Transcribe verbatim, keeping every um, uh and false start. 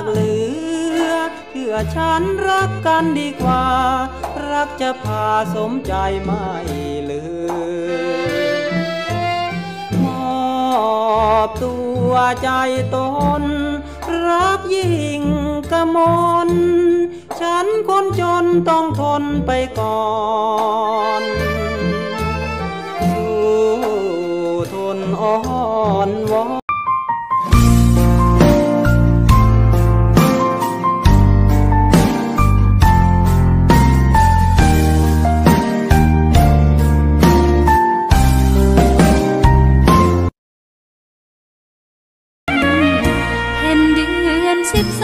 ากเหลือเชื่อฉันรักกันดีกว่ารักจะพาสมใจไม่ลืมมอบตัวใจตนรักยิ่งกมลฉันคนจนต้องทนไปก่อนสู้ทนอ่อนวอนสิบส